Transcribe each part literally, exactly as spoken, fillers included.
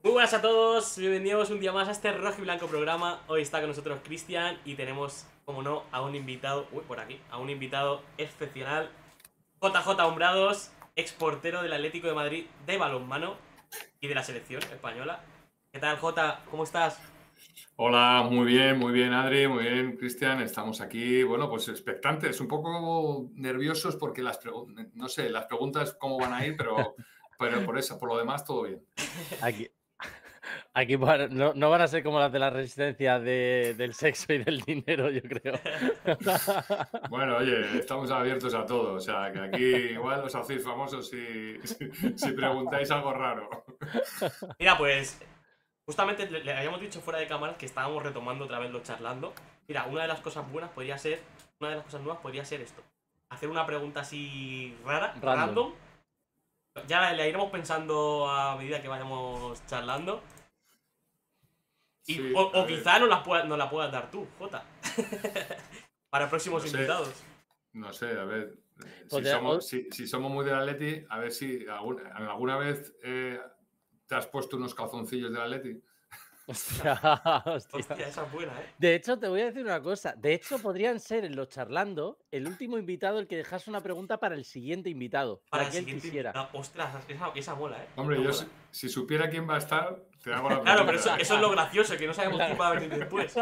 Muy buenas a todos, bienvenidos un día más a este rojo y blanco programa. Hoy está con nosotros Cristian y tenemos, como no, a un invitado, uy, por aquí, a un invitado excepcional, J J Hombrados, ex portero del Atlético de Madrid de balonmano y de la selección española. ¿Qué tal, J? ¿Cómo estás? Hola, muy bien, muy bien, Adri, muy bien, Cristian. Estamos aquí, bueno, pues expectantes, un poco nerviosos porque las, no sé, las preguntas cómo van a ir, pero, pero por eso, por lo demás, todo bien. Aquí, aquí van- no, no van a ser como las de la resistencia de- del sexo y del dinero, yo creo. Bueno, oye, estamos abiertos a todo, o sea, que aquí igual os hacéis famosos si, si, si preguntáis algo raro. Mira, pues, justamente le, le habíamos dicho fuera de cámaras que estábamos retomando otra vez lo charlando. Mira, una de las cosas buenas podría ser, una de las cosas nuevas podría ser esto. Hacer una pregunta así rara, Random. random. Ya la, la iremos pensando a medida que vayamos charlando. Y, Sí, o, a o ver, quizá nos la, pueda- nos la puedas dar tú, Jota. Para próximos no sé, invitados. no sé, a ver, eh, si Podría- o- somos, si, si somos muy del Atleti, a ver si algún- alguna vez eh, te has puesto unos calzoncillos del Atleti. Hostia, hostia. Hostia, esa es buena, ¿eh? De hecho, te voy a decir una cosa. De hecho, podrían ser en los charlando el último invitado el que dejase una pregunta para el siguiente invitado, Para la el que él siguiente quisiera. invitado. Ostras, esa, esa mola, ¿eh? Hombre, Esa yo mola. si, si supiera quién va a estar, te hago la Claro, pregunta. pero eso, ¿eh? eso es lo gracioso, que no sabemos La- quién va a venir después.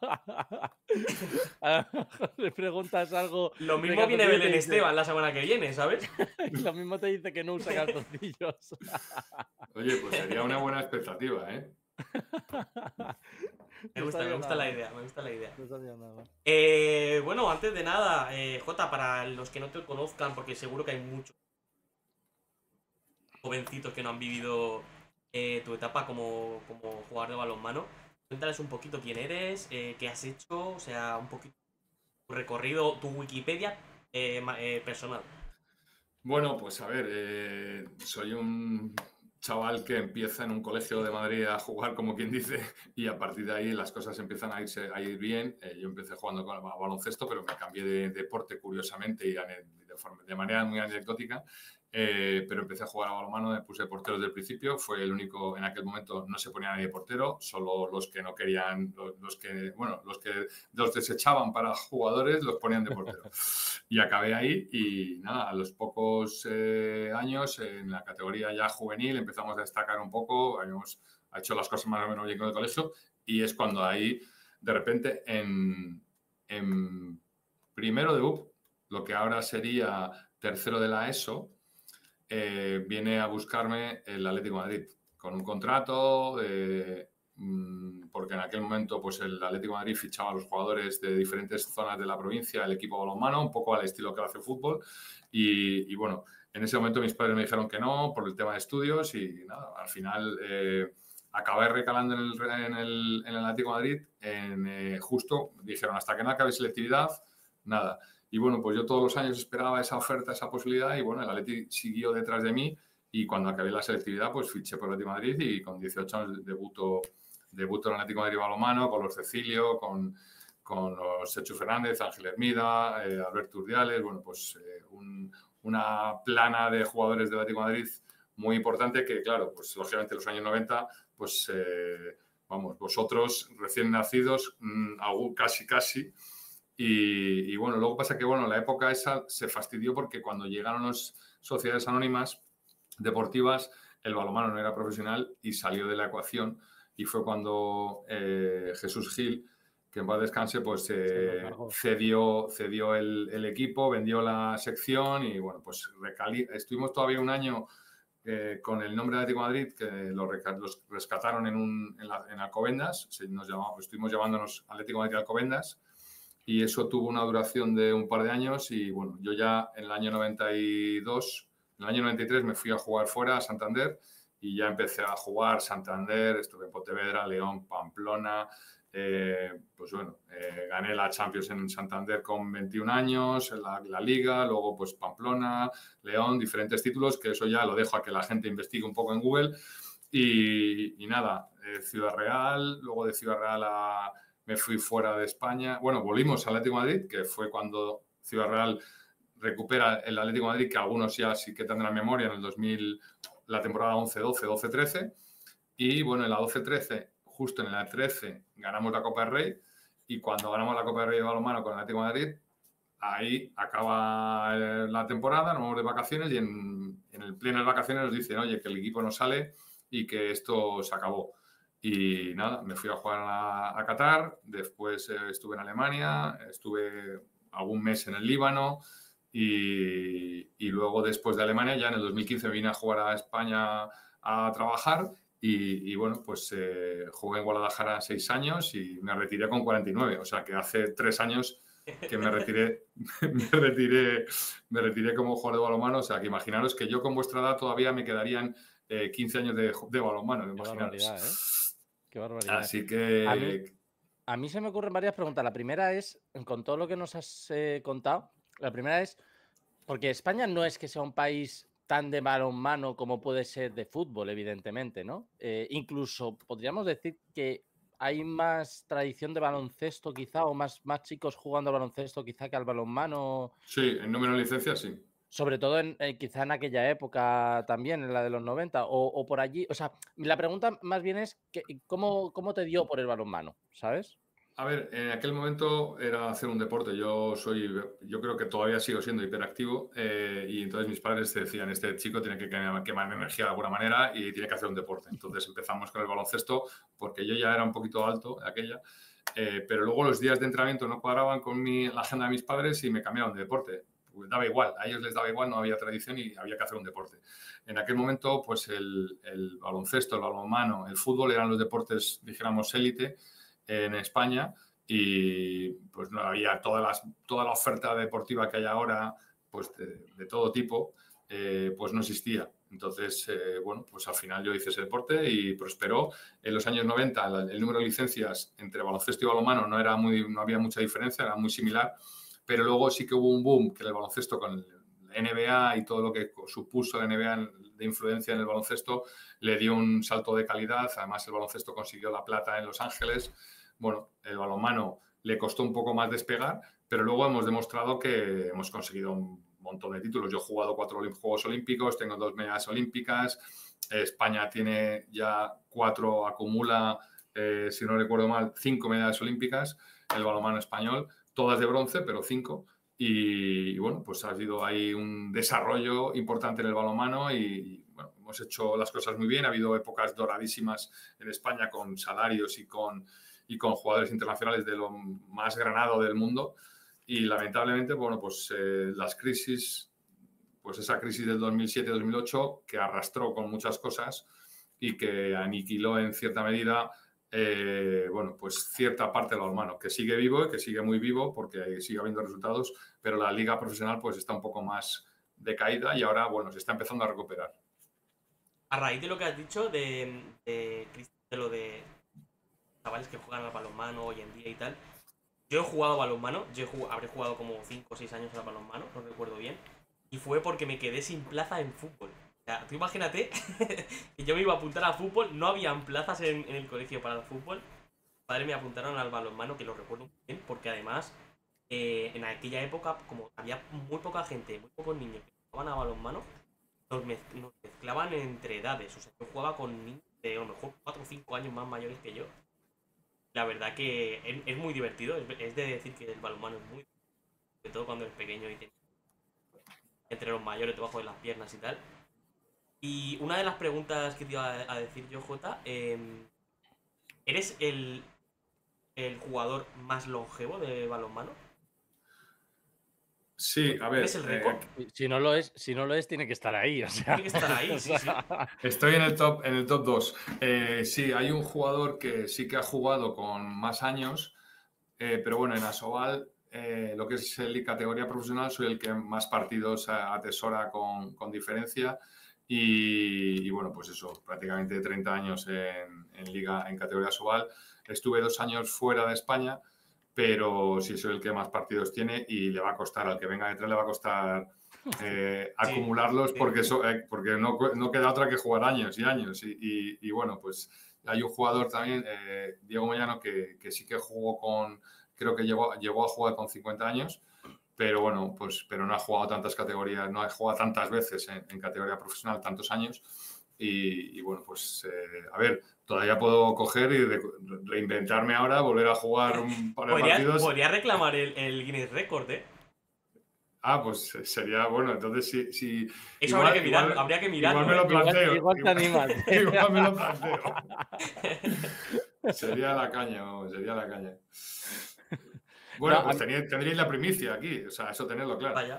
A lo mejor le preguntas algo Lo de mismo viene calzoncillos y te Belén dice- Esteban la semana que viene, ¿sabes? y lo mismo te dice que no usa calzoncillos. Oye, pues sería una buena expectativa, ¿eh? Me No gusta, me estaría gusta nada la mal. idea, me gusta la idea. No estaría nada mal. Eh, bueno, antes de nada, eh, Jota, para los que no te conozcan, porque seguro que hay muchos jovencitos que no han vivido eh, tu etapa como, como jugador de balonmano, cuéntales un poquito quién eres, eh, qué has hecho, o sea, un poquito tu recorrido, tu Wikipedia eh, ma- eh, personal. Bueno, pues a ver, eh, soy un chaval que empieza en un colegio de Madrid a jugar, como quien dice, y a partir de ahí las cosas empiezan a, irse, a ir bien. Eh, yo empecé jugando con a baloncesto, pero me cambié de deporte curiosamente y ane- de, forma- de manera muy anecdótica. Eh, pero empecé a jugar a balonmano, me puse portero desde el principio, fue el único, en aquel momento no se ponía nadie de portero, solo los que no querían, los, los que, bueno, los que los desechaban para jugadores los ponían de portero. Y acabé ahí y nada, a los pocos eh, años en la categoría ya juvenil empezamos a destacar un poco, habíamos hecho las cosas más o menos bien con el colegio y es cuando ahí de repente en, en primero de U P, lo que ahora sería tercero de la ESO, eh, viene a buscarme el Atlético de Madrid con un contrato, eh, mmm, porque en aquel momento pues, el Atlético de Madrid fichaba a los jugadores de diferentes zonas de la provincia, el equipo balonmano, un poco al estilo que hace fútbol. Y, y bueno, en ese momento mis padres me dijeron que no por el tema de estudios y nada, al final eh, acabé recalando en el, en el, en el Atlético de Madrid. En, eh, justo dijeron, hasta que no acabe selectividad, nada. Y bueno, pues yo todos los años esperaba esa oferta, esa posibilidad y bueno, el Atleti siguió detrás de mí y cuando acabé la selectividad pues fiché por el Atlético de Madrid y con dieciocho años debuto, debuto en el Atlético de Madrid balonmano con los Cecilio, con, con los Chechu Fernández, Ángel Hermida, eh, Alberto Urdiales, bueno, pues eh, un, una plana de jugadores del Atlético de Madrid muy importante que claro, pues lógicamente en los años noventa pues eh, vamos, vosotros recién nacidos, mmm, algún, casi casi. Y, y, bueno, luego pasa que, bueno, la época esa se fastidió porque cuando llegaron las sociedades anónimas deportivas, el balonmano no era profesional y salió de la ecuación y fue cuando eh, Jesús Gil, que en paz descanse, pues eh, cedió, cedió el, el equipo, vendió la sección y, bueno, pues recali estuvimos todavía un año eh, con el nombre de Atlético de Madrid, que lo los rescataron en, un, en, la, en Alcobendas, nos llamamos, estuvimos llamándonos Atlético de Madrid Alcobendas. Y eso tuvo una duración de un par de años y bueno, yo ya en el año noventa y dos, en el año noventa y tres me fui a jugar fuera a Santander y ya empecé a jugar Santander, estuve en Pontevedra, León, Pamplona, eh, pues bueno, eh, gané la Champions en Santander con veintiún años, la, la Liga, luego pues Pamplona, León, diferentes títulos, que eso ya lo dejo a que la gente investigue un poco en Google y, y nada, eh, Ciudad Real, luego de Ciudad Real a... me fui fuera de España. Bueno, volvimos al Atlético de Madrid, que fue cuando Ciudad Real recupera el Atlético de Madrid, que algunos ya sí que tendrán memoria en el dos mil, la temporada once doce, doce trece. Y bueno, en la doce trece, justo en la trece, ganamos la Copa del Rey. Y cuando ganamos la Copa del Rey de balonmano con el Atlético de Madrid, ahí acaba la temporada, nos vamos de vacaciones y en, en el pleno de vacaciones nos dicen, oye, que el equipo no sale y que esto se acabó. Y nada, me fui a jugar a, a Qatar, después eh, estuve en Alemania, estuve algún mes en el Líbano y, y luego después de Alemania ya en el dos mil quince vine a jugar a España a trabajar y, y bueno, pues eh, jugué en Guadalajara seis años y me retiré con cuarenta y nueve, o sea que hace tres años que me retiré, me retiré, me retiré como jugador de balonmano, o sea que imaginaros que yo con vuestra edad todavía me quedarían eh, quince años de, de balonmano, Qué imaginaros. barbaridad, ¿eh? Qué barbaridad. Así A mí, que... a mí se me ocurren varias preguntas. La primera es, con todo lo que nos has eh, contado, la primera es, porque España no es que sea un país tan de balonmano como puede ser de fútbol, evidentemente, ¿no? Eh, incluso podríamos decir que hay más tradición de baloncesto quizá, o más, más chicos jugando al baloncesto quizá que al balonmano. Sí, en número de licencias sí. Sobre todo en, eh, quizá en aquella época también, en la de los noventa, o, o por allí. O sea, la pregunta más bien es, que, ¿cómo, ¿cómo te dio por el balonmano? ¿Sabes? A ver, en aquel momento era hacer un deporte. Yo soy, yo creo que todavía sigo siendo hiperactivo eh, y entonces mis padres decían, este chico tiene que quemar energía de alguna manera y tiene que hacer un deporte. Entonces empezamos con el baloncesto porque yo ya era un poquito alto de aquella, eh, pero luego los días de entrenamiento no cuadraban con mi, la agenda de mis padres y me cambiaron de deporte. Pues daba igual, a ellos les daba igual, no había tradición y había que hacer un deporte. En aquel momento, pues el, el baloncesto, el balonmano, el fútbol eran los deportes, dijéramos, élite en España y pues no había toda, las, toda la oferta deportiva que hay ahora, pues de, de todo tipo, eh, pues no existía. Entonces, eh, bueno, pues al final yo hice ese deporte y prosperó. En los años noventa el, el número de licencias entre baloncesto y balonmano no, era muy, no había mucha diferencia, era muy similar, pero luego sí que hubo un boom que el baloncesto con el N B A y todo lo que supuso la N B A de influencia en el baloncesto le dio un salto de calidad. Además, el baloncesto consiguió la plata en Los Ángeles. Bueno, el balonmano le costó un poco más despegar, pero luego hemos demostrado que hemos conseguido un montón de títulos. Yo he jugado cuatro Juegos Olímpicos, tengo dos medallas olímpicas. España tiene ya cuatro, acumula, eh, si no recuerdo mal, cinco medallas olímpicas. El balonmano español, todas de bronce, pero cinco. Y, y bueno, pues ha habido ahí un desarrollo importante en el balonmano y, y bueno, hemos hecho las cosas muy bien. Ha habido épocas doradísimas en España con salarios y con, y con jugadores internacionales de lo más granado del mundo. Y lamentablemente, bueno, pues eh, las crisis, pues esa crisis del dos mil siete dos mil ocho que arrastró con muchas cosas y que aniquiló en cierta medida Eh, bueno, pues cierta parte del balonmano, que sigue vivo y que sigue muy vivo porque sigue habiendo resultados, pero la liga profesional pues está un poco más decaída y ahora, bueno, se está empezando a recuperar. A raíz de lo que has dicho de, de, de lo de chavales que juegan al balonmano hoy en día y tal, yo he jugado balonmano, yo he jugado, habré jugado como cinco o seis años al balonmano, no recuerdo bien, y fue porque me quedé sin plaza en fútbol. O sea, tú imagínate que yo me iba a apuntar a fútbol, no habían plazas en, en el colegio para el fútbol. Mis padres me apuntaron al balonmano, que lo recuerdo muy bien, porque además eh, en aquella época, como había muy poca gente, muy pocos niños que jugaban a balonmano, nos, mez nos mezclaban entre edades. O sea, yo jugaba con niños de a lo mejor cuatro o cinco años más mayores que yo. La verdad que es, es muy divertido, es, es de decir que el balonmano es muy divertido, sobre todo cuando eres pequeño y te, entre los mayores debajo de las piernas y tal. Y una de las preguntas que te iba a decir yo, Jota, eh, ¿eres el, el jugador más longevo de balonmano? Sí, a ver. ¿Eres el récord? Eh, si, no lo es, si no lo es, tiene que estar ahí. O sea, tiene que estar ahí, sí, sí. Estoy en el top, en el top dos. Eh, sí, hay un jugador que sí que ha jugado con más años, eh, pero bueno, en Asobal, eh, lo que es el categoría profesional, soy el que más partidos atesora con, con diferencia. Y, y bueno, pues eso, prácticamente treinta años en, en liga, en categoría Asobal. Estuve dos años fuera de España, pero sí soy el que más partidos tiene y le va a costar, al que venga detrás le va a costar eh, sí, acumularlos sí. Porque, eso, eh, porque no, no queda otra que jugar años y años. Y, y, y bueno, pues hay un jugador también, eh, Diego Moyano, que, que sí que jugó con, creo que llegó, llegó a jugar con cincuenta años, pero bueno, pues pero no ha jugado tantas categorías, no ha jugado tantas veces en, en categoría profesional, tantos años. Y, y bueno, pues eh, a ver, todavía puedo coger y re reinventarme ahora, volver a jugar un par de podría, partidos. Podría reclamar el, el Guinness Record, ¿eh? Ah, pues sería bueno. Entonces, sí, sí, Eso habría que igual, mirarlo, igual, habría que igual mirarlo, me ¿eh? lo Igual, planteo. igual te Igual, animas. igual me lo planteo. Sería la caña, vamos, sería la caña. Bueno, No, pues a- tenía- tendréis la primicia aquí, o sea, eso tenerlo claro. Vaya.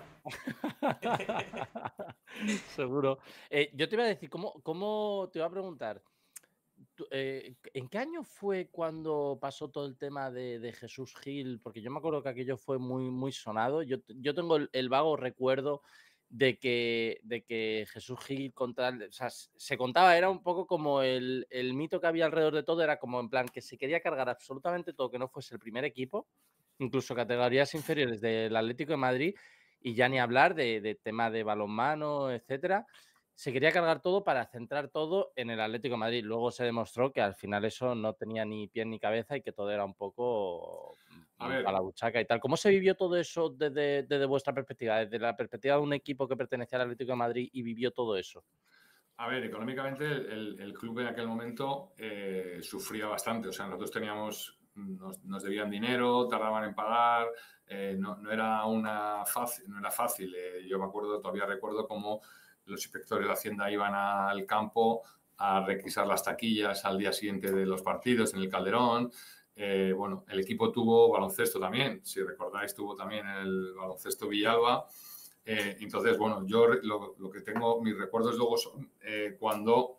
Seguro. Eh, yo te iba a decir, ¿cómo, cómo te iba a preguntar? tú, eh, ¿En qué año fue cuando pasó todo el tema de, de Jesús Gil? Porque yo me acuerdo que aquello fue muy, muy sonado. Yo, t- yo tengo el, el vago recuerdo de que, de que Jesús Gil contra, o sea, s- se contaba, era un poco como el, el mito que había alrededor de todo, era como en plan que se quería cargar absolutamente todo que no fuese el primer equipo, incluso categorías inferiores del Atlético de Madrid, y ya ni hablar de, de tema de balonmano, etcétera. Se quería cargar todo para centrar todo en el Atlético de Madrid. Luego se demostró que al final eso no tenía ni pie ni cabeza y que todo era un poco A mm, para ver, la buchaca y tal. ¿Cómo se vivió todo eso desde, desde vuestra perspectiva? Desde la perspectiva de un equipo que pertenecía al Atlético de Madrid y vivió todo eso. a ver, económicamente el, el- el club en aquel momento eh, sufría bastante. O sea, nosotros teníamos, nos, nos debían dinero, tardaban en pagar, eh, no, no era una fácil, no era fácil. Eh, yo me acuerdo, todavía recuerdo cómo los inspectores de Hacienda iban al campo a requisar las taquillas al día siguiente de los partidos en el Calderón. Eh, bueno, el equipo tuvo baloncesto también, si recordáis, tuvo también el baloncesto Villalba. Eh, entonces, bueno, yo lo, lo, que tengo, mis recuerdos luego son eh, cuando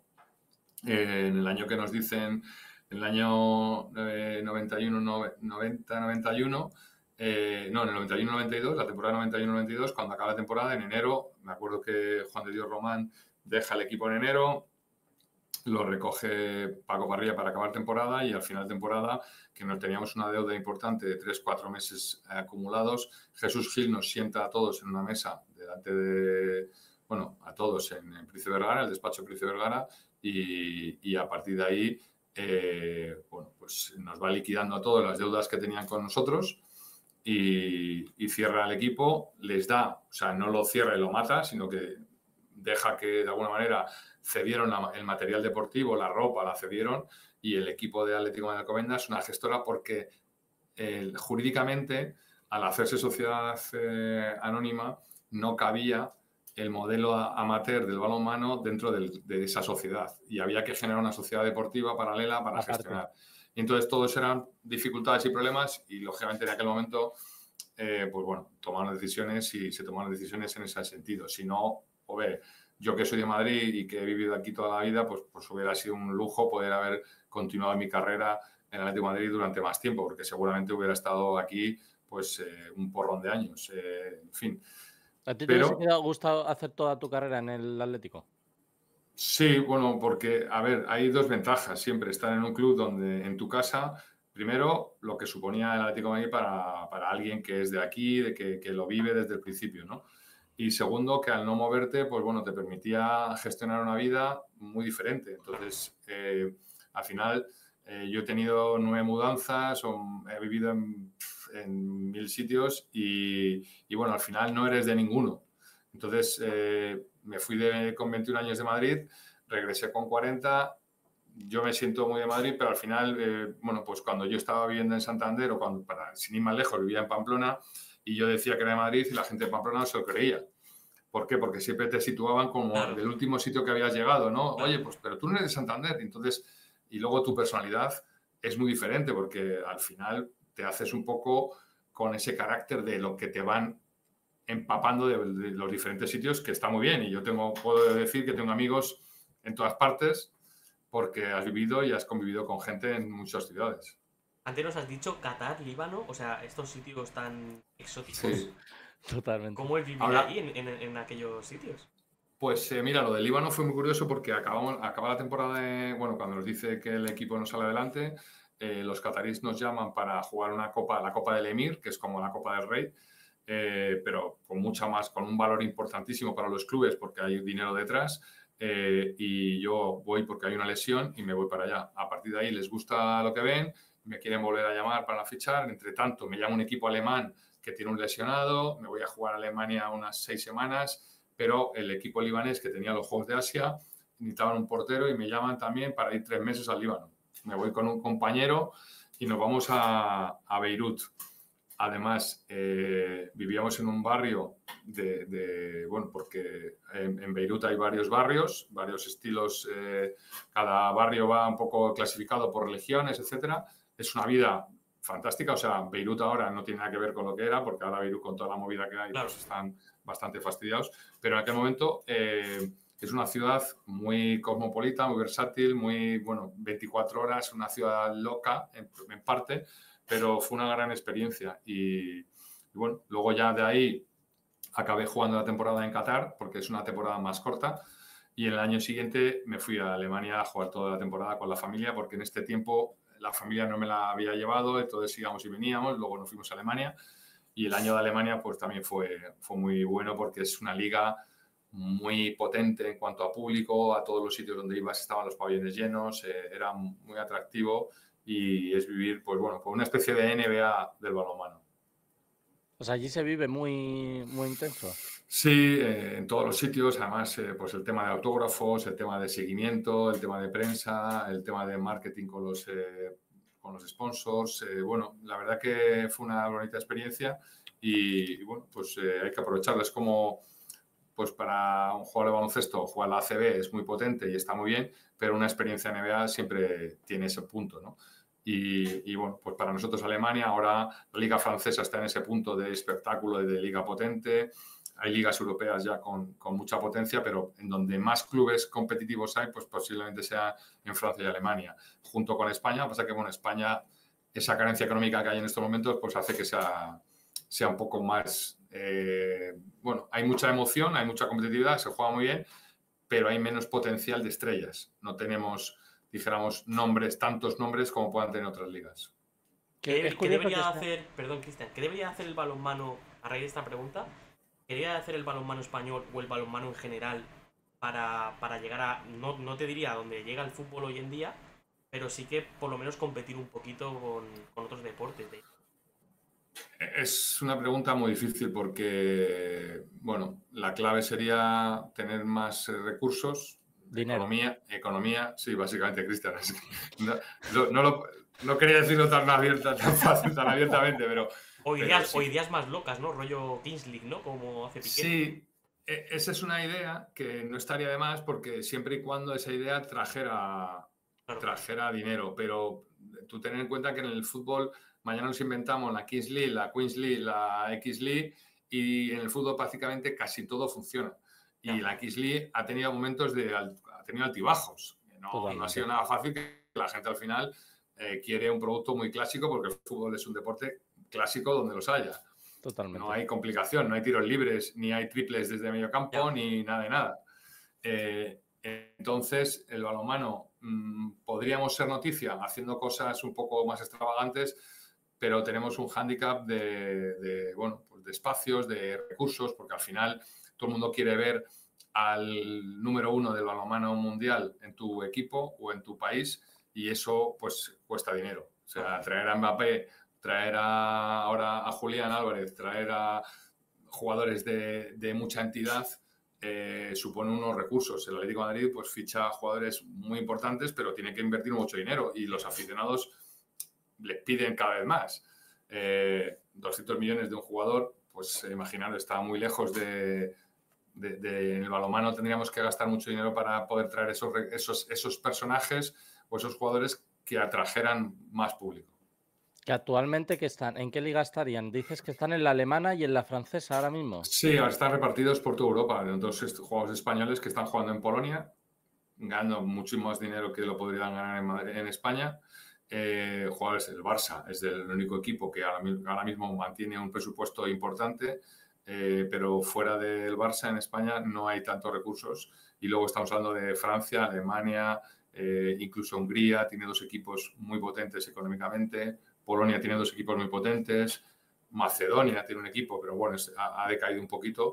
eh, en el año que nos dicen, en el año eh, noventa y uno, noventa, noventa y uno, eh, no, en el noventa y uno noventa y dos, la temporada noventa y uno noventa y dos, cuando acaba la temporada, en enero, me acuerdo que Juan de Dios Román deja el equipo en enero, lo recoge Paco Parrilla para acabar temporada y al final de temporada, que nos teníamos una deuda importante de tres, cuatro meses acumulados, Jesús Gil nos sienta a todos en una mesa delante de, bueno, a todos en, en Príncipe Vergara, el despacho de Príncipe Vergara, y, y a partir de ahí, eh, bueno, pues nos va liquidando a todos las deudas que tenían con nosotros y, y cierra el equipo, les da, o sea, no lo cierra y lo mata, sino que deja que de alguna manera cedieron la, el material deportivo, la ropa la cedieron y el equipo de Atlético de Alcobendas es una gestora porque eh, jurídicamente al hacerse sociedad eh, anónima no cabía el modelo amateur del balonmano dentro del, de esa sociedad y había que generar una sociedad deportiva paralela para Aparte. gestionar. Y entonces todos eran dificultades y problemas y lógicamente en aquel momento eh, pues bueno, tomaron decisiones y se tomaron decisiones en ese sentido. Si no, o ve, yo que soy de Madrid y que he vivido aquí toda la vida, pues, pues hubiera sido un lujo poder haber continuado mi carrera en el Atlético de Madrid durante más tiempo, porque seguramente hubiera estado aquí pues eh, un porrón de años, eh, en fin. ¿A ti te Pero, hubiese gustado hacer toda tu carrera en el Atlético? Sí, bueno, porque, a ver, hay dos ventajas siempre, estar en un club donde en tu casa, primero, lo que suponía el Atlético de Madrid para, para alguien que es de aquí, de que, que lo vive desde el principio, ¿no? Y segundo, que al no moverte, pues bueno, te permitía gestionar una vida muy diferente. Entonces, eh, al final, eh, yo he tenido nueve mudanzas, o he vivido en, en mil sitios y, y, bueno, al final no eres de ninguno. Entonces, eh, me fui de, con veintiún años de Madrid, regresé con cuarenta, yo me siento muy de Madrid, pero al final, eh, bueno, pues cuando yo estaba viviendo en Santander o cuando, para, sin ir más lejos, vivía en Pamplona y yo decía que era de Madrid y la gente de Pamplona no se lo creía. ¿Por qué? Porque siempre te situaban como Claro. del último sitio que habías llegado, ¿no? Claro. Oye, pues pero tú no eres de Santander. Entonces, y luego tu personalidad es muy diferente porque al final te haces un poco con ese carácter de lo que te van empapando de, de los diferentes sitios, que está muy bien. Y yo tengo, puedo decir que tengo amigos en todas partes porque has vivido y has convivido con gente en muchas ciudades. Antes nos has dicho Qatar, Líbano, o sea, estos sitios tan exóticos. Sí. Totalmente. ¿Cómo es vivir Ahora, ahí en, en, en aquellos sitios? Pues eh, mira, lo del Líbano fue muy curioso porque acabamos, acaba la temporada de, bueno, cuando nos dice que el equipo no sale adelante, eh, los cataríes nos llaman para jugar una copa, la Copa del Emir, que es como la Copa del Rey, eh, pero con mucha más, con un valor importantísimo para los clubes porque hay dinero detrás. Eh, y yo voy porque hay una lesión y me voy para allá. A partir de ahí les gusta lo que ven, me quieren volver a llamar para fichar. Entre tanto, me llama un equipo alemán que tiene un lesionado, me voy a jugar a Alemania unas seis semanas, pero el equipo libanés que tenía los Juegos de Asia necesitaban un portero y me llaman también para ir tres meses al Líbano. Me voy con un compañero y nos vamos a, a Beirut. Además, eh, vivíamos en un barrio de, de bueno, porque en, en Beirut hay varios barrios, varios estilos, eh, cada barrio va un poco clasificado por religiones, etcétera. Es una vida fantástica, o sea, Beirut ahora no tiene nada que ver con lo que era, porque ahora Beirut con toda la movida que hay, Claro. pues están bastante fastidiados, pero en aquel momento eh, es una ciudad muy cosmopolita, muy versátil, muy, bueno, veinticuatro horas, una ciudad loca en, en parte, pero fue una gran experiencia y, y bueno, luego ya de ahí acabé jugando la temporada en Qatar, porque es una temporada más corta, y en el año siguiente me fui a Alemania a jugar toda la temporada con la familia, porque en este tiempo la familia no me la había llevado, entonces íbamos y veníamos, luego nos fuimos a Alemania, y el año de Alemania pues también fue, fue muy bueno, porque es una liga muy potente en cuanto a público, a todos los sitios donde ibas estaban los pabellones llenos, eh, era muy atractivo, y es vivir, pues bueno, pues una especie de N B A del balonmano. Pues allí se vive muy, muy intenso. Sí, eh, en todos los sitios, además, eh, pues el tema de autógrafos, el tema de seguimiento, el tema de prensa, el tema de marketing con los, eh, con los sponsors. Eh, bueno, la verdad que fue una bonita experiencia y, y bueno, pues eh, hay que aprovecharla. Es como, pues para un jugador de baloncesto, jugar la A C B es muy potente y está muy bien, pero una experiencia N B A siempre tiene ese punto, ¿no? Y, y, bueno, pues para nosotros Alemania, ahora la liga francesa está en ese punto de espectáculo, de, de liga potente. Hay ligas europeas ya con, con mucha potencia, pero en donde más clubes competitivos hay, pues posiblemente sea en Francia y Alemania. Junto con España, pasa que bueno, España, esa carencia económica que hay en estos momentos, pues hace que sea, sea un poco más... Eh, bueno, hay mucha emoción, hay mucha competitividad, se juega muy bien, pero hay menos potencial de estrellas. No tenemos, dijéramos, nombres, tantos nombres como puedan tener otras ligas. ¿Qué, Es qué debería que está... hacer, perdón, Cristian, qué debería hacer el balonmano, a raíz de esta pregunta, qué debería hacer el balonmano español o el balonmano en general para, para llegar a, no, no te diría a donde llega el fútbol hoy en día, pero sí que por lo menos competir un poquito con, con otros deportes? De... Es una pregunta muy difícil porque, bueno, la clave sería tener más recursos, Dinero. economía, economía, sí, básicamente, Cristian. No, no, no, lo, no quería decirlo tan abierta, tan fácil, tan abiertamente, pero... O pero ideas, sí. o ideas más locas, ¿no? Rollo Kings League, ¿no? Como hace Piqué. Sí, esa es una idea que no estaría de más porque siempre y cuando esa idea trajera, Claro. trajera dinero, pero tú ten en cuenta que en el fútbol mañana nos inventamos la Kings League, la Queens League, la X League y en el fútbol prácticamente casi todo funciona. Y Ya. la X League ha tenido momentos de ha tenido altibajos. No, no ha sido nada fácil, que la gente al final eh, quiere un producto muy clásico porque el fútbol es un deporte clásico donde los haya. Totalmente. No hay complicación, no hay tiros libres, ni hay triples desde medio campo, ya. ni nada de nada. Eh, entonces, el balonmano mmm, podríamos ser noticia haciendo cosas un poco más extravagantes, pero tenemos un hándicap de, de, bueno, pues de espacios, de recursos, porque al final todo el mundo quiere ver al número uno del balonmano mundial en tu equipo o en tu país y eso pues cuesta dinero. O sea, traer a Mbappé, traer a, ahora a Julián Álvarez, traer a jugadores de, de mucha entidad eh, supone unos recursos. El Atlético de Madrid pues ficha jugadores muy importantes, pero tiene que invertir mucho dinero y los aficionados les piden cada vez más. Eh, doscientos millones de un jugador, pues eh, imaginar, está muy lejos de, de, de... En el balonmano tendríamos que gastar mucho dinero para poder traer esos, esos, esos personajes o esos jugadores que atrajeran más público. Que actualmente que están, ¿en qué liga estarían? Dices que están en la alemana y en la francesa ahora mismo. Sí, ahora están repartidos por toda Europa. Hay otros jugadores españoles que están jugando en Polonia, ganando mucho más dinero que lo podrían ganar en, Madrid, en España. Eh, jugadores del Barça, es el único equipo que ahora, ahora mismo mantiene un presupuesto importante, eh, pero fuera del Barça en España no hay tantos recursos. Y luego estamos hablando de Francia, Alemania, eh, incluso Hungría tiene dos equipos muy potentes económicamente. Polonia tiene dos equipos muy potentes, Macedonia tiene un equipo, pero bueno, es, ha, ha decaído un poquito.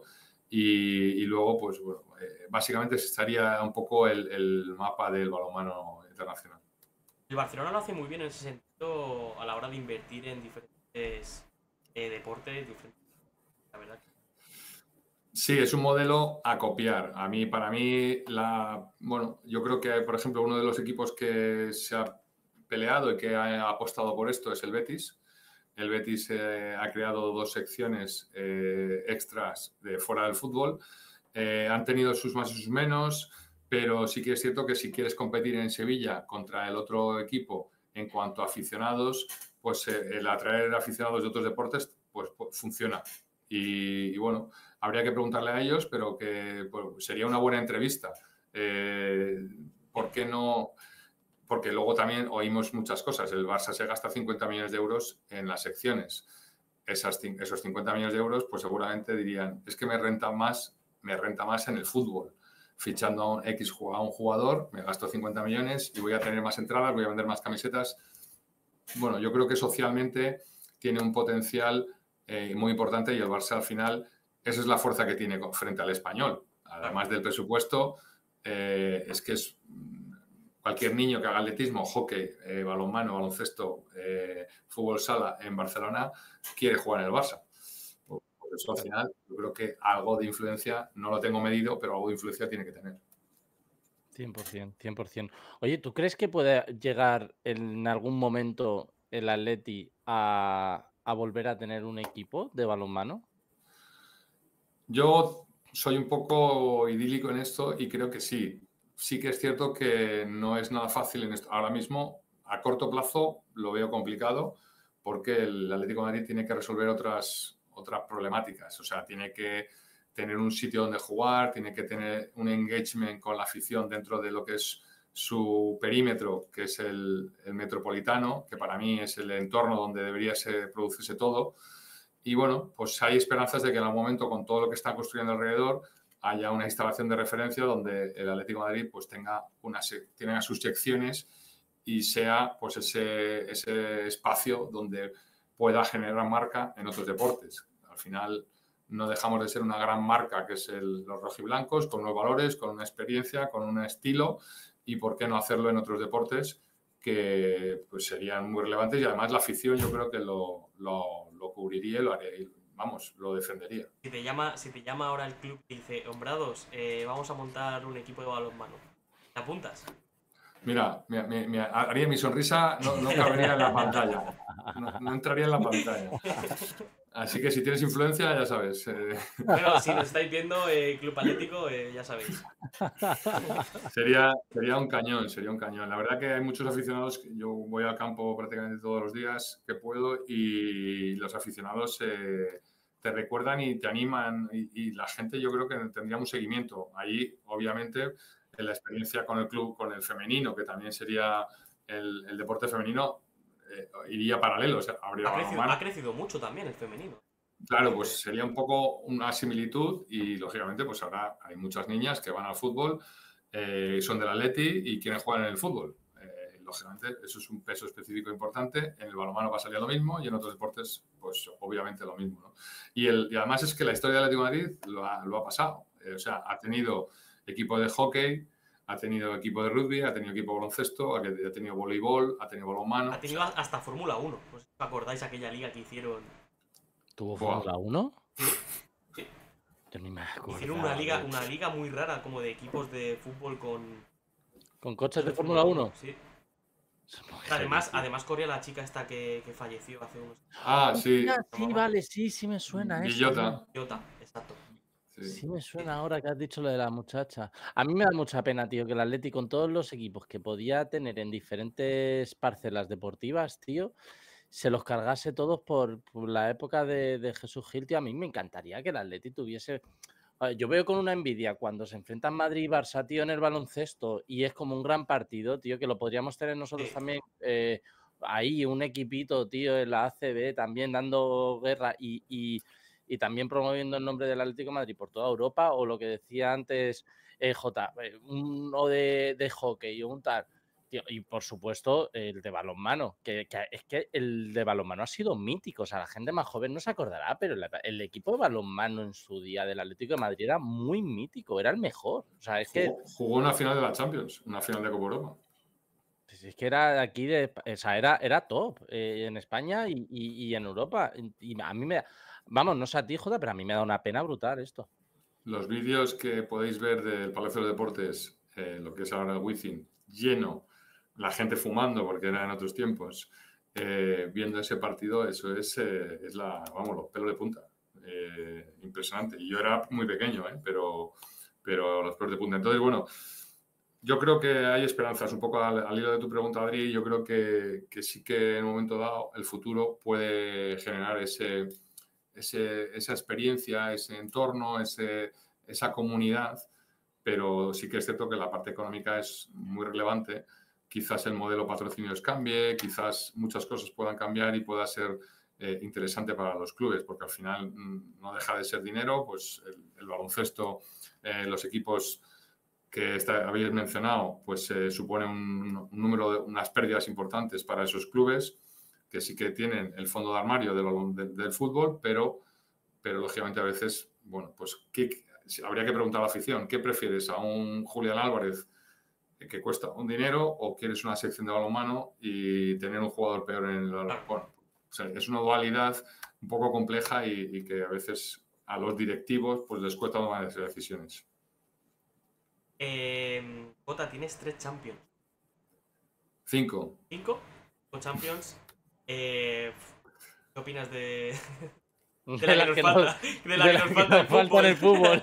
Y, y luego, pues bueno, eh, básicamente estaría un poco el, el mapa del balonmano internacional. El Barcelona lo hace muy bien en ese sentido a la hora de invertir en diferentes eh, deportes, diferentes, la verdad. Sí, es un modelo a copiar. A mí, para mí, la, bueno, yo creo que, por ejemplo, uno de los equipos que se ha peleado y que ha apostado por esto es el Betis. El Betis eh, ha creado dos secciones eh, extras de fuera del fútbol. Eh, han tenido sus más y sus menos, pero sí que es cierto que si quieres competir en Sevilla contra el otro equipo en cuanto a aficionados, pues eh, el atraer aficionados de otros deportes, pues, pues funciona. Y, y bueno, habría que preguntarle a ellos, pero que pues, sería una buena entrevista. Eh, ¿Por qué no? Porque luego también oímos muchas cosas. El Barça se gasta cincuenta millones de euros en las secciones. Esas, esos cincuenta millones de euros, pues seguramente dirían, es que me renta más, me renta más en el fútbol. Fichando a un X a un jugador, me gasto cincuenta millones y voy a tener más entradas, voy a vender más camisetas. Bueno, yo creo que socialmente tiene un potencial eh, muy importante y el Barça al final, esa es la fuerza que tiene frente al Español. Además del presupuesto, eh, es que es cualquier niño que haga atletismo, hockey, eh, balonmano, baloncesto, eh, fútbol sala en Barcelona, quiere jugar en el Barça. Por, por eso al final yo creo que algo de influencia, no lo tengo medido, pero algo de influencia tiene que tener. cien por ciento, cien por ciento. Oye, ¿tú crees que puede llegar en algún momento el Atleti a, a volver a tener un equipo de balonmano? Yo soy un poco idílico en esto y creo que sí. Sí que es cierto que no es nada fácil en esto. Ahora mismo, a corto plazo, lo veo complicado porque el Atlético de Madrid tiene que resolver otras, otras problemáticas. O sea, tiene que tener un sitio donde jugar, tiene que tener un engagement con la afición dentro de lo que es su perímetro, que es el, el metropolitano, que para mí es el entorno donde debería ser, producirse todo. Y bueno, pues hay esperanzas de que en algún momento, con todo lo que está construyendo alrededor, haya una instalación de referencia donde el Atlético de Madrid pues tenga, una, tenga sus secciones y sea pues ese, ese espacio donde pueda generar marca en otros deportes. Al final no dejamos de ser una gran marca que es el, los rojiblancos, con unos valores, con una experiencia, con un estilo, y por qué no hacerlo en otros deportes que pues serían muy relevantes, y además la afición yo creo que lo, lo, lo cubriría y lo haría, y, vamos, lo defendería. Si te llama, si te llama ahora el club y dice, Hombrados, eh, vamos a montar un equipo de balonmano, ¿te apuntas? Mira, mi, mi, mi, haría mi sonrisa, no, no cabería en la pantalla, no, no entraría en la pantalla. Así que si tienes influencia, ya sabes. Eh... Bueno, si nos estáis viendo, eh, Club Atlético, eh, ya sabéis. Sería, sería un cañón, sería un cañón. La verdad que hay muchos aficionados, yo voy al campo prácticamente todos los días que puedo, y los aficionados eh, te recuerdan y te animan, y, y la gente yo creo que tendría un seguimiento. Ahí, obviamente, en la experiencia con el club, con el femenino, que también sería el, el deporte femenino, eh, iría paralelo. O sea, habría ha, crecido, ha crecido mucho también el femenino. Claro, pues sería un poco una similitud y, lógicamente, pues ahora hay muchas niñas que van al fútbol, eh, son del Atleti y quieren jugar en el fútbol. Eh, lógicamente, eso es un peso específico importante. En el balonmano pasaría lo mismo y en otros deportes, pues obviamente lo mismo, ¿no? Y, el, y además es que la historia del Atlético de Madrid lo ha, lo ha pasado. Eh, o sea, ha tenido equipo de hockey, ha tenido equipo de rugby, ha tenido equipo de baloncesto, ha tenido voleibol, ha tenido balonmano. Ha tenido o sea, hasta Fórmula uno. Pues, ¿os acordáis aquella liga que hicieron? ¿Tuvo Fórmula uno? Sí. Sí. Yo ni me acuerdo. Hicieron una liga, una liga muy rara, como de equipos de fútbol con... ¿Con coches de, de Fórmula uno? Sí. Además, además corría la chica esta que, que falleció hace unos... Ah, sí. Sí, vale, sí, sí me suena. Guillota. Guillota, exacto. Sí. sí me suena ahora que has dicho lo de la muchacha. A mí me da mucha pena, tío, que el Atleti, con todos los equipos que podía tener en diferentes parcelas deportivas, tío, se los cargase todos por, por la época de, de Jesús Gil, tío. A mí me encantaría que el Atleti tuviese... Yo veo con una envidia cuando se enfrentan Madrid y Barça, tío, en el baloncesto, y es como un gran partido, tío, que lo podríamos tener nosotros sí. también eh, ahí, un equipito, tío, en la A C B también dando guerra y, y, y también promoviendo el nombre del Atlético de Madrid por toda Europa, o lo que decía antes eh, J, uno de, de hockey o un tal. Tío, y por supuesto el de balonmano, que, que es que el de balonmano ha sido mítico, o sea, la gente más joven no se acordará, pero el, el equipo de balonmano en su día del Atlético de Madrid era muy mítico, era el mejor. O sea, es jugó, que jugó una final de la Champions, una final de Copa Europa. Pues es que era aquí, de, o sea, era, era top eh, en España y, y, y en Europa. Y a mí me, vamos, no sé a ti, Jota, pero a mí me da una pena brutal esto. Los vídeos que podéis ver del Palacio de los Deportes, eh, lo que es ahora el Wizzing, lleno, la gente fumando, porque era en otros tiempos, eh, viendo ese partido, eso es, eh, es la, vamos, los pelos de punta. Eh, impresionante. Y yo era muy pequeño, ¿eh? pero, pero los pelos de punta. Entonces, bueno, yo creo que hay esperanzas. Un poco al, al hilo de tu pregunta, Adri, yo creo que, que sí que en un momento dado el futuro puede generar ese, ese, esa experiencia, ese entorno, ese, esa comunidad, pero sí que es cierto que la parte económica es muy relevante. Quizás el modelo patrocinios cambie, quizás muchas cosas puedan cambiar y pueda ser eh, interesante para los clubes, porque al final mmm, no deja de ser dinero, pues el, el baloncesto, eh, los equipos que está, habéis mencionado, pues eh, supone un, un número de unas pérdidas importantes para esos clubes que sí que tienen el fondo de armario del, del, del fútbol, pero, pero lógicamente a veces, bueno, pues ¿qué, habría que preguntar a la afición, ¿qué prefieres? ¿A un Julián Álvarez que cuesta un dinero o quieres una sección de balonmano y tener un jugador peor en el balonmano? Bueno, o sea, es una dualidad un poco compleja y, y que a veces a los directivos pues les cuesta tomar esas decisiones. Eh, Jota, tienes tres Champions. Cinco. ¿Cinco? Con Champions. Eh, ¿Qué opinas de, de la que nos falta? De la que nos falta en falta en el fútbol.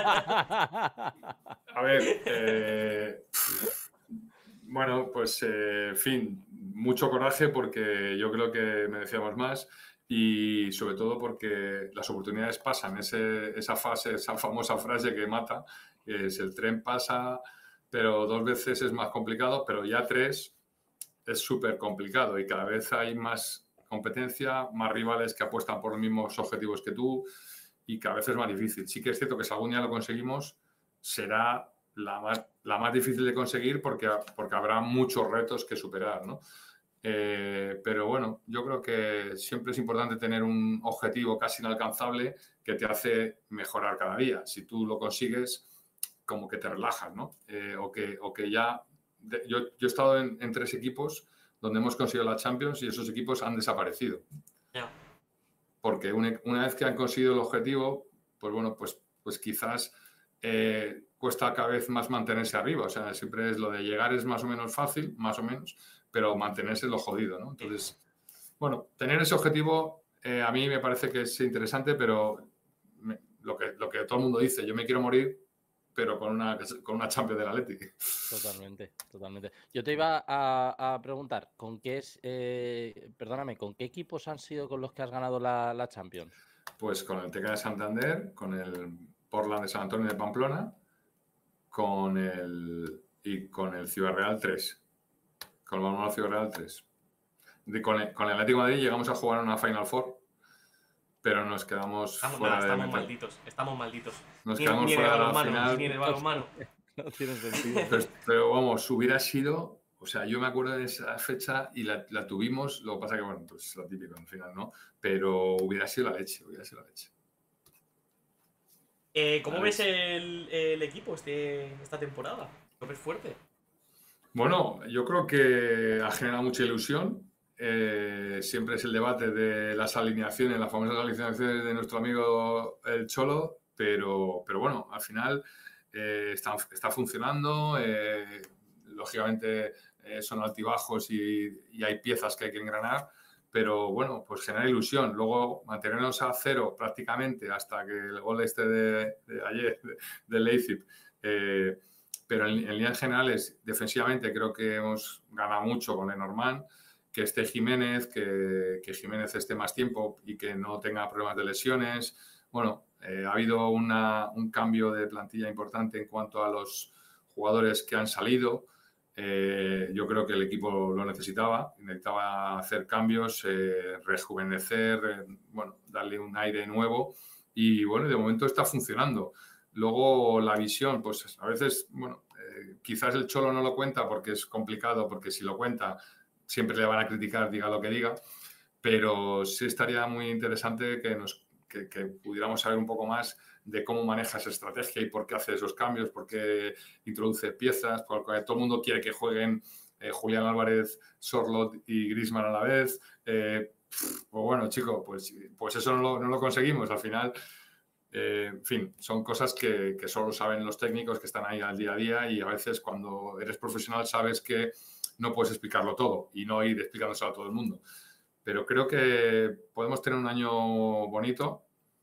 A ver, eh, bueno, pues, eh, en fin, mucho coraje porque yo creo que merecíamos más y sobre todo porque las oportunidades pasan. Ese, esa fase, esa famosa frase que mata, es el tren pasa, pero dos veces es más complicado, pero ya tres es súper complicado y cada vez hay más competencia, más rivales que apuestan por los mismos objetivos que tú y cada vez es más difícil. Sí que es cierto que si algún día lo conseguimos, será la más, la más difícil de conseguir porque, porque habrá muchos retos que superar, ¿no? Eh, pero bueno, yo creo que siempre es importante tener un objetivo casi inalcanzable que te hace mejorar cada día. Si tú lo consigues, como que te relajas, ¿no? Eh, o, que, o que ya... De, yo, yo he estado en, en tres equipos donde hemos conseguido la Champions y esos equipos han desaparecido. Yeah. Porque una, una vez que han conseguido el objetivo, pues bueno, pues, pues quizás eh, cuesta cada vez más mantenerse arriba. O sea, siempre es lo de llegar es más o menos fácil, más o menos, pero mantenerse es lo jodido, ¿no? Entonces, bueno, tener ese objetivo eh, a mí me parece que es interesante, pero me, lo, que, lo que todo el mundo dice, yo me quiero morir, pero con una, con una Champions del Atleti. Totalmente, totalmente. Yo te iba a, a preguntar, ¿con qué es, eh, perdóname, con qué equipos han sido con los que has ganado la, la Champions? Pues con el T K de Santander, con el Portland de San Antonio de Pamplona, con el y con el Ciudad Real tres. Con el Balonmano Ciudad Real tres. De, con, el, con el Atlético de Madrid llegamos a jugar una Final Four, pero nos quedamos estamos, fuera nada, de estamos meter. malditos, estamos malditos. Nos ni, quedamos ni fuera de de la balonmano, final. ni en el balonmano. No tiene sentido. Pero, pero vamos, hubiera sido, o sea, yo me acuerdo de esa fecha y la, la tuvimos, lo que pasa que, bueno, pues lo típico al final, ¿no? Pero hubiera sido la leche, hubiera sido la leche. Eh, ¿Cómo ves el, el equipo este, esta temporada? ¿Lo ves fuerte? Bueno, yo creo que ha generado mucha ilusión. Eh, siempre es el debate de las alineaciones, las famosas alineaciones de nuestro amigo el Cholo, pero, pero bueno, al final eh, está, está funcionando. Eh, lógicamente eh, son altibajos y, y hay piezas que hay que engranar, pero bueno, pues genera ilusión. Luego mantenernos a cero prácticamente hasta que el gol este de, de ayer, de, de Leipzig, eh, pero en, en líneas generales, defensivamente creo que hemos ganado mucho con Lenormand, que esté Jiménez, que, que Jiménez esté más tiempo y que no tenga problemas de lesiones. Bueno, eh, ha habido una, un cambio de plantilla importante en cuanto a los jugadores que han salido. Eh, yo creo que el equipo lo necesitaba, necesitaba hacer cambios, eh, rejuvenecer, eh, bueno, darle un aire nuevo y bueno, de momento está funcionando. Luego la visión, pues a veces, bueno, eh, quizás el Cholo no lo cuenta porque es complicado, porque si lo cuenta siempre le van a criticar, diga lo que diga, pero sí estaría muy interesante que, nos, que, que pudiéramos saber un poco más de cómo maneja esa estrategia y por qué hace esos cambios, por qué introduce piezas, porque todo el mundo quiere que jueguen eh, Julián Álvarez, Sorloth y Griezmann a la vez. Eh, pues bueno, chico, pues, pues eso no lo, no lo conseguimos. Al final Eh, en fin, son cosas que, que solo saben los técnicos que están ahí al día a día y a veces cuando eres profesional sabes que no puedes explicarlo todo y no ir explicándoselo a todo el mundo. Pero creo que podemos tener un año bonito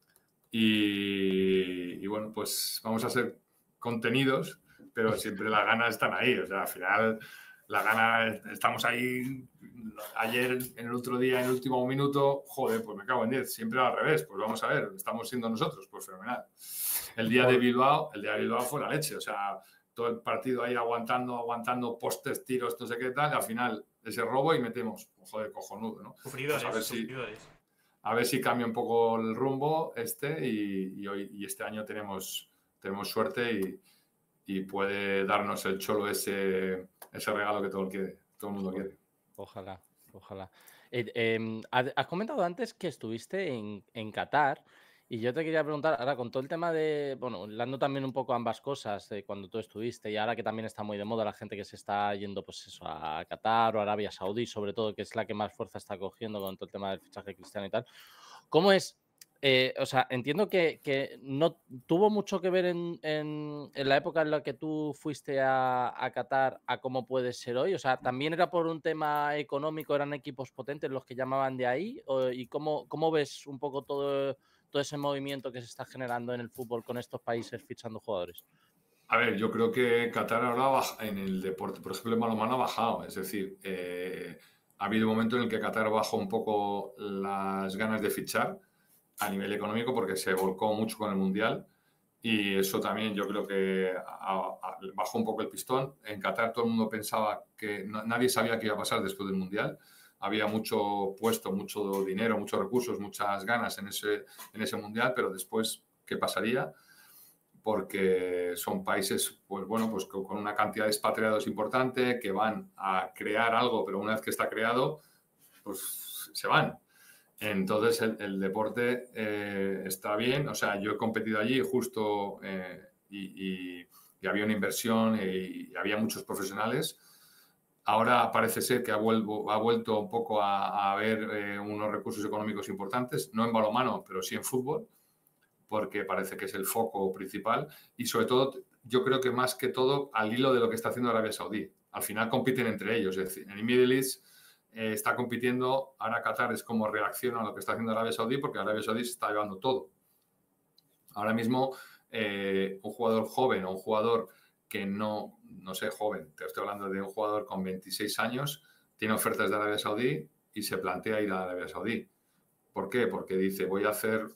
y, y bueno, pues vamos a ser contenidos, pero siempre las ganas están ahí. O sea, al final la gana, estamos ahí. Ayer, en el otro día, en el último minuto, joder, pues me cago en diez, siempre al revés. Pues vamos a ver, estamos siendo nosotros, pues fenomenal. El día de Bilbao, el día de Bilbao fue la leche, o sea, todo el partido ahí aguantando, aguantando postes, tiros, no sé qué tal, y al final ese robo y metemos, joder, cojonudo, ¿no? Sufridores, pues a ver si, sufridores. A ver si cambia un poco el rumbo este y, y, hoy, y este año tenemos, tenemos suerte y, y puede darnos el cholo ese, ese regalo que todo el, quiere, todo el mundo quiere. Ojalá, ojalá. Eh, eh, has comentado antes que estuviste en, en Qatar y yo te quería preguntar, ahora con todo el tema de, bueno, hablando también un poco ambas cosas, de cuando tú estuviste y ahora que también está muy de moda la gente que se está yendo pues eso, a Qatar o Arabia Saudí, sobre todo, que es la que más fuerza está cogiendo con todo el tema del fichaje de Cristiano y tal. ¿Cómo es? Eh, o sea, entiendo que, que no tuvo mucho que ver en, en, en la época en la que tú fuiste a, a Qatar a cómo puede ser hoy. O sea, ¿también era por un tema económico, eran equipos potentes los que llamaban de ahí? O, ¿Y cómo, cómo ves un poco todo, todo ese movimiento que se está generando en el fútbol con estos países fichando jugadores? A ver, yo creo que Qatar ahora baja, en el deporte, por ejemplo, el balonmano ha bajado. Es decir, eh, ha habido un momento en el que Qatar bajó un poco las ganas de fichar a nivel económico porque se volcó mucho con el Mundial y eso también yo creo que a, a, bajó un poco el pistón. En Qatar todo el mundo pensaba que no, nadie sabía qué iba a pasar después del Mundial. Había mucho puesto, mucho dinero, muchos recursos, muchas ganas en ese, en ese Mundial, pero después, ¿qué pasaría? Porque son países, pues bueno, pues con una cantidad de expatriados importante que van a crear algo, pero una vez que está creado, pues se van. Entonces el, el deporte eh, está bien, o sea, yo he competido allí justo eh, y, y, y había una inversión y, y había muchos profesionales. Ahora parece ser que ha, vuelvo, ha vuelto un poco a, a haber eh, unos recursos económicos importantes, no en balonmano, pero sí en fútbol, porque parece que es el foco principal y sobre todo, yo creo que más que todo al hilo de lo que está haciendo Arabia Saudí. Al final compiten entre ellos, es decir, en el Middle East eh, está compitiendo, ahora Qatar es como reacciona a lo que está haciendo Arabia Saudí porque Arabia Saudí se está llevando todo. Ahora mismo eh, un jugador joven o un jugador que no, no sé, joven, te estoy hablando de un jugador con veintiséis años, tiene ofertas de Arabia Saudí y se plantea ir a Arabia Saudí. ¿Por qué? Porque dice, voy a hacer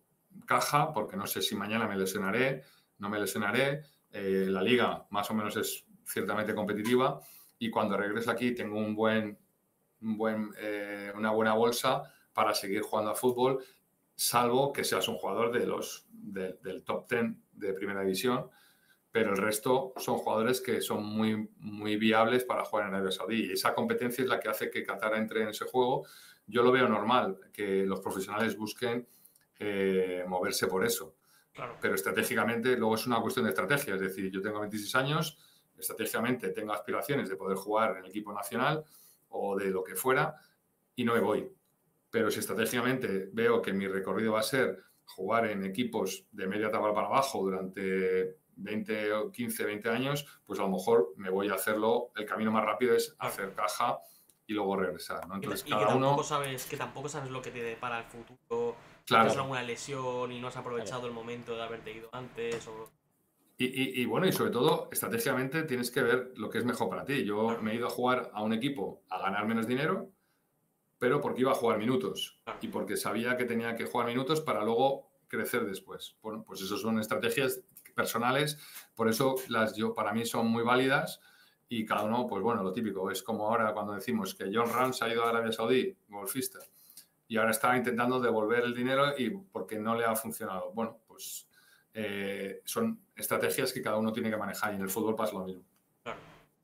caja porque no sé si mañana me lesionaré, no me lesionaré, eh, la liga más o menos es ciertamente competitiva y cuando regreso aquí tengo un buen, un buen, eh, una buena bolsa para seguir jugando a fútbol, salvo que seas un jugador de los, de, del top diez de primera división, pero el resto son jugadores que son muy, muy viables para jugar en Arabia Saudí y esa competencia es la que hace que Qatar entre en ese juego. Yo lo veo normal, que los profesionales busquen Eh, moverse por eso. Claro. Pero estratégicamente luego es una cuestión de estrategia. Es decir, yo tengo veintiséis años, estratégicamente tengo aspiraciones de poder jugar en el equipo nacional o de lo que fuera y no me voy. Pero si estratégicamente veo que mi recorrido va a ser jugar en equipos de media tabla para abajo durante veinte, quince, veinte años, pues a lo mejor me voy a hacerlo. El camino más rápido es hacer caja y luego regresar, ¿no? Entonces, y, cada y que tampoco uno... sabes que tampoco sabes lo que te depara el futuro. Claro. Tienes alguna lesión y no has aprovechado claro. el momento de haberte ido antes. O... Y, y, y bueno, y sobre todo, estratégicamente tienes que ver lo que es mejor para ti. Yo claro. me he ido a jugar a un equipo a ganar menos dinero, pero porque iba a jugar minutos claro. y porque sabía que tenía que jugar minutos para luego crecer después. Bueno, pues eso son estrategias personales, por eso las yo para mí son muy válidas y cada uno, pues bueno, lo típico, es como ahora cuando decimos que John Ram se ha ido a Arabia Saudí, golfista, y ahora está intentando devolver el dinero y porque no le ha funcionado. Bueno, pues eh, son estrategias que cada uno tiene que manejar y en el fútbol pasa lo mismo. Claro.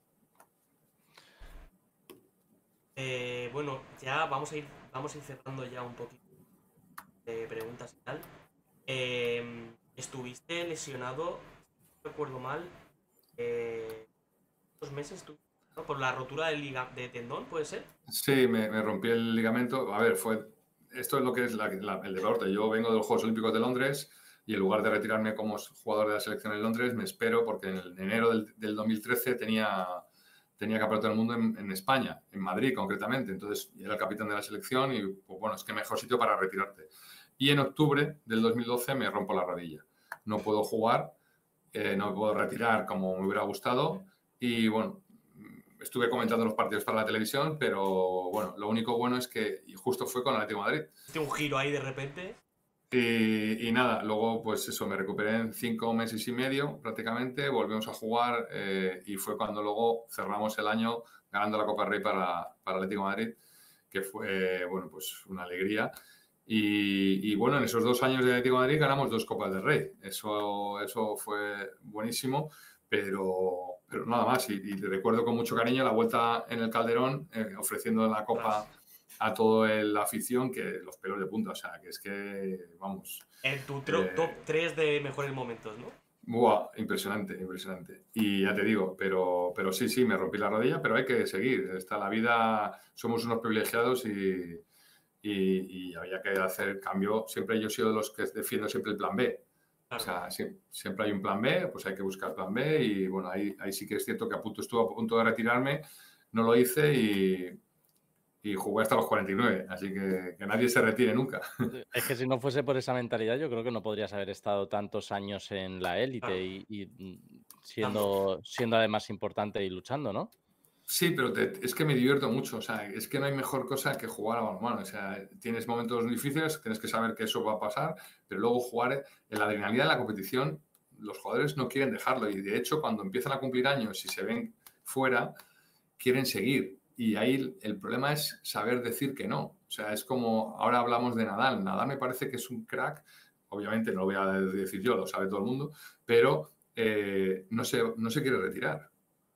Eh, bueno, ya vamos a ir vamos a ir cerrando ya un poquito de preguntas y tal. Eh, estuviste lesionado, si no recuerdo mal, eh, dos meses tú, ¿no? Por la rotura del liga de tendón, ¿puede ser? Sí, me, me rompí el ligamento. A ver, fue esto es lo que es la, la, el deporte. Yo vengo de los Juegos Olímpicos de Londres, y en lugar de retirarme como jugador de la selección en Londres, me espero porque en enero del, del dos mil trece tenía, tenía campeonato del mundo en, en España, en Madrid concretamente. Entonces era el capitán de la selección y, pues bueno, es que mejor sitio para retirarte. Y en octubre del dos mil doce me rompo la rodilla. No puedo jugar, eh, no me puedo retirar como me hubiera gustado y, bueno, estuve comentando los partidos para la televisión, pero, bueno, lo único bueno es que justo fue con el Atlético de Madrid. Tiene un giro ahí de repente. Y, y nada, luego pues eso, me recuperé en cinco meses y medio prácticamente, volvimos a jugar eh, y fue cuando luego cerramos el año ganando la Copa del Rey para, para el Atlético de Madrid, que fue, bueno, pues una alegría. Y, y bueno, en esos dos años de Atlético de Madrid ganamos dos Copas del Rey. Eso, eso fue buenísimo, pero, pero nada más. Y, y recuerdo con mucho cariño la vuelta en el Calderón, eh, ofreciendo la Copa a toda la afición, que los pelos de punta. O sea, que es que, vamos... En tu eh, top tres de mejores momentos, ¿no? Buah, impresionante, impresionante. Y ya te digo, pero, pero sí, sí, me rompí la rodilla, pero hay que seguir. Está la vida, somos unos privilegiados y... Y, y había que hacer cambio. Siempre yo he sido de los que defiendo siempre el plan B. Claro. O sea, siempre, siempre hay un plan B, pues hay que buscar plan B y bueno, ahí, ahí sí que es cierto que a punto, estuve a punto de retirarme, no lo hice y, y jugué hasta los cuarenta y nueve, así que que nadie se retire nunca. Es que si no fuese por esa mentalidad, yo creo que no podrías haber estado tantos años en la élite claro. y, y siendo, siendo además importante y luchando, ¿no? Sí, pero te, es que me divierto mucho, o sea, es que no hay mejor cosa que jugar a balonmano, o sea, tienes momentos difíciles, tienes que saber que eso va a pasar, pero luego jugar en la adrenalina de la competición, los jugadores no quieren dejarlo y de hecho cuando empiezan a cumplir años y se ven fuera, quieren seguir y ahí el problema es saber decir que no, o sea, es como, ahora hablamos de Nadal, Nadal me parece que es un crack, obviamente no lo voy a decir yo, lo sabe todo el mundo, pero eh, no, se, no se quiere retirar.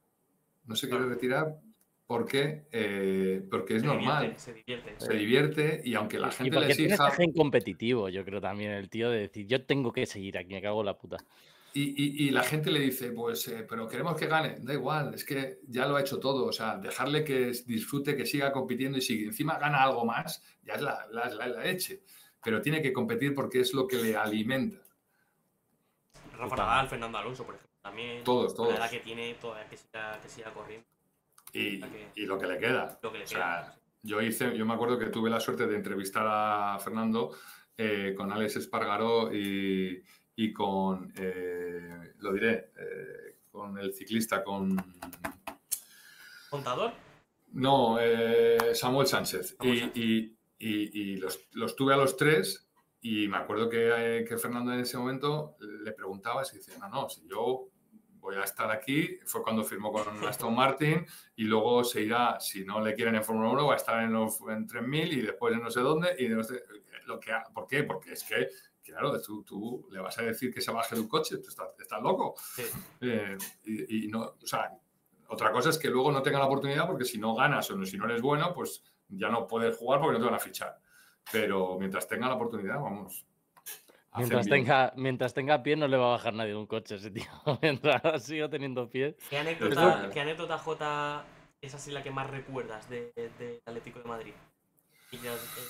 No se quiere retirar porque, eh, porque es se normal. Divierte, se divierte. Se divierte y aunque la gente y le exija... tiene ese gen competitivo, yo creo también, el tío de decir, yo tengo que seguir aquí, me cago en la puta. Y, y, y la gente le dice, pues, eh, pero queremos que gane. Da igual, es que ya lo ha hecho todo. O sea, dejarle que disfrute, que siga compitiendo y si encima gana algo más, ya es la, la, la, la leche. Pero tiene que competir porque es lo que le alimenta. Rafa Nadal, Fernando Alonso, por ejemplo, también. Todos, todos. La edad que tiene, toda, que siga, que siga corriendo. Y, que, y lo que le queda. Lo que le o queda. sea, yo hice, yo me acuerdo que tuve la suerte de entrevistar a Fernando eh, con Alex Espargaró y, y con, eh, lo diré, eh, con el ciclista, con... ¿Contador? No, eh, Samuel Sánchez. Samuel y, Sánchez. y, y, y los, los tuve a los tres y me acuerdo que, eh, que Fernando en ese momento le preguntaba si decía, no, no, si yo... voy a estar aquí, fue cuando firmó con Aston Martin y luego se irá, si no le quieren en Fórmula uno, va a estar en, los, en tres mil y después en no sé dónde. Y no sé, lo que, ¿por qué? Porque es que, claro, tú, tú le vas a decir que se baje de un coche, tú estás, estás loco. Sí. Eh, y, y no, o sea, otra cosa es que luego no tenga la oportunidad porque si no ganas o no, si no eres bueno, pues ya no puedes jugar porque no te van a fichar. Pero mientras tenga la oportunidad, vamos... Mientras tenga, mientras tenga pie no le va a bajar nadie de un coche ese tío. Mientras siga teniendo pie. ¿Qué anécdota, ¿qué anécdota Jota, es así la que más recuerdas del de, de Atlético de Madrid? Y ya, eh...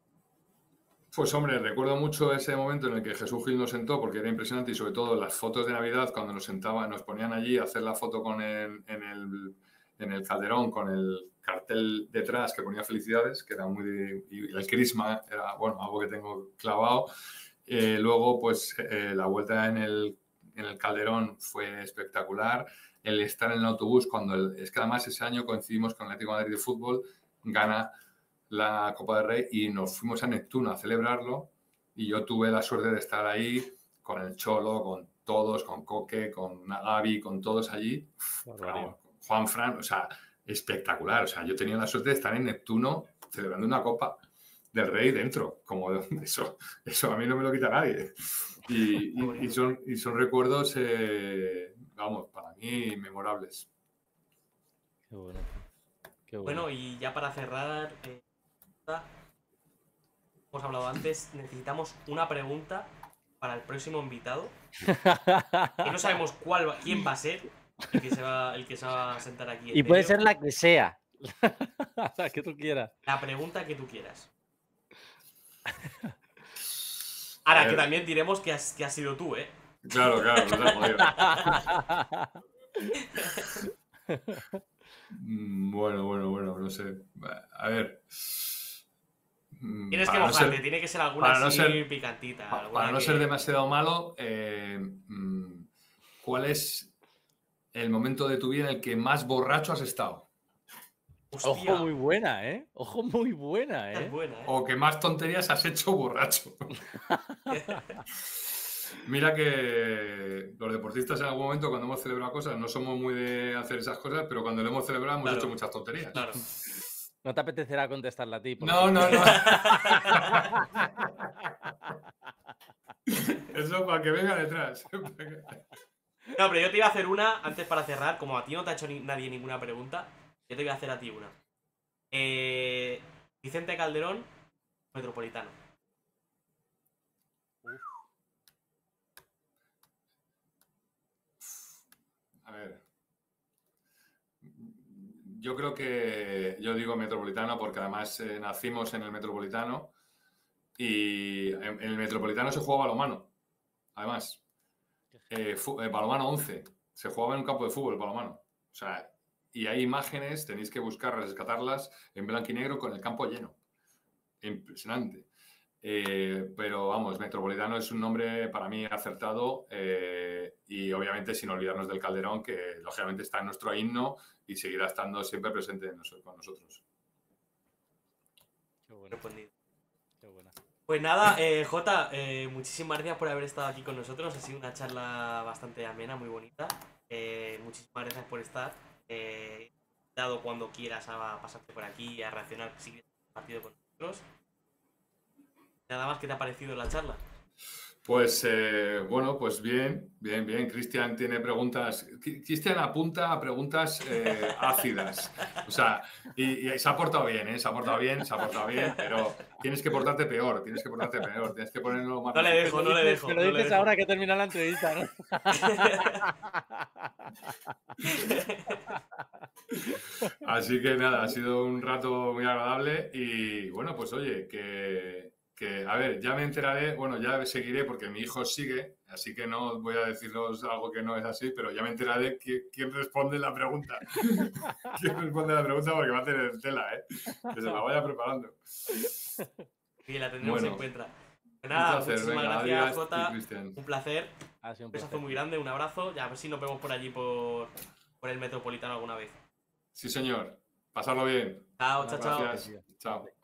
Pues hombre, recuerdo mucho ese momento en el que Jesús Gil nos sentó porque era impresionante y sobre todo las fotos de Navidad cuando nos sentaban, nos ponían allí a hacer la foto con el, en, el, en el Calderón con el cartel detrás que ponía felicidades, que era muy... y el crisma era, bueno, algo que tengo clavado. Eh, luego, pues, eh, la vuelta en el, en el Calderón fue espectacular. El estar en el autobús, cuando el, es que además ese año coincidimos con el Atlético de Madrid de fútbol, gana la Copa del Rey y nos fuimos a Neptuno a celebrarlo. Y yo tuve la suerte de estar ahí con el Cholo, con todos, con Coque, con Gavi, con todos allí. Bueno, Juan Fran, o sea, espectacular. O sea, yo tenía la suerte de estar en Neptuno celebrando una Copa del Rey dentro, como eso, eso a mí no me lo quita nadie. Y, y, y, son, y son recuerdos, eh, vamos, para mí memorables. Qué bueno. Qué bueno. Bueno, y ya para cerrar, eh, hemos hablado antes, necesitamos una pregunta para el próximo invitado. Y no sabemos cuál va, quién va a ser el que se va, el que se va a sentar aquí. Y puede ser la que sea. La que tú quieras. La pregunta que tú quieras. Ahora, ver. que también diremos que has, que has sido tú, ¿eh? Claro, claro, no te has jodido. Mm, Bueno, bueno, bueno, no sé. A ver. Mm, Tienes que para no mojarte, ser- tiene que ser alguna para no así ser- picantita. pa- alguna Para no que- ser demasiado malo, eh, mm, ¿cuál es el momento de tu vida en el que más borracho has estado? Hostia, Ojo, muy buena, ¿eh? Ojo, muy buena, esta es ¿eh? buena, ¿eh? O que más tonterías has hecho borracho. Mira que los deportistas en algún momento cuando hemos celebrado cosas no somos muy de hacer esas cosas, pero cuando lo hemos celebrado hemos Claro. hecho muchas tonterías. Claro. No te apetecerá contestarla a ti. por No, no, ejemplo. no. Eso para que venga detrás. No, pero yo te iba a hacer una, antes para cerrar, como a ti no te ha hecho ni- nadie ninguna pregunta, yo te voy a hacer a ti una. Eh, Vicente Calderón, Metropolitano. A ver. Yo creo que yo digo Metropolitano porque además eh, nacimos en el Metropolitano y en, en el Metropolitano se jugaba balonmano. Además, eh, fu- eh, balonmano once. Se jugaba en un campo de fútbol, balonmano. O sea, y hay imágenes, tenéis que buscarlas, rescatarlas en blanco y negro con el campo lleno. Impresionante. Eh, pero vamos, Metropolitano es un nombre para mí acertado eh, y obviamente sin olvidarnos del Calderón, que lógicamente está en nuestro himno y seguirá estando siempre presente en nos- con nosotros. Qué buena, Respondido. qué buena. Pues nada, eh, Jota, eh, muchísimas gracias por haber estado aquí con nosotros. Ha sido una charla bastante amena, muy bonita. Eh, muchísimas gracias por estar. Eh, dado cuando quieras a pasarte por aquí y a reaccionar si quieres partido con nosotros. Nada más, ¿qué te ha parecido la charla? Pues eh, bueno, pues bien, bien, bien. Cristian tiene preguntas. Qui- Cristian apunta a preguntas eh, ácidas. O sea, y, y se ha portado bien, ¿eh? Se ha portado bien, se ha portado bien, pero tienes que portarte peor, tienes que portarte peor, tienes que ponerlo más. No le dejo, Me no lo le dices- dejo. Me lo no le dices dejo. ahora que termina la entrevista, ¿no? Así que nada, ha sido un rato muy agradable y bueno, pues oye, que, que a ver, ya me enteraré, bueno, ya seguiré porque mi hijo sigue, así que no voy a deciros algo que no es así, pero ya me enteraré qui- quién responde la pregunta. ¿Quién responde la pregunta? Porque va a tener tela, ¿eh? Que se la vaya preparando. Y la tendremos Bueno, en cuenta. Pues Un nada, placer, muchísimas venga, gracias, Adrián y Jota. Cristian. Un placer. Ha sido un Un besazo placer. muy grande, un abrazo. Ya a ver si nos vemos por allí por, por el Metropolitano alguna vez. Sí, señor. Pasarlo bien. Chao, chao, chao. Gracias. Chao.